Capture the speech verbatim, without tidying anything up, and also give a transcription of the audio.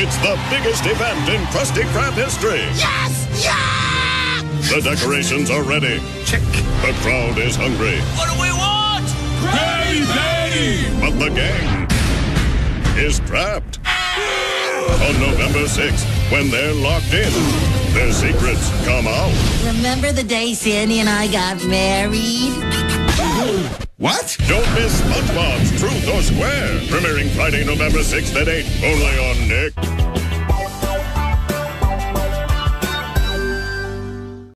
It's the biggest event in Krusty Krab history. Yes! Yeah! The decorations are ready. Check. The crowd is hungry. What do we want? Krabby Patty! But the gang is trapped. On November sixth, when they're locked in, their secrets come out. Remember the day Sandy and I got married? What? Don't miss SpongeBob's Truth or Square, premiering Friday, November sixth at eight, only on Nick.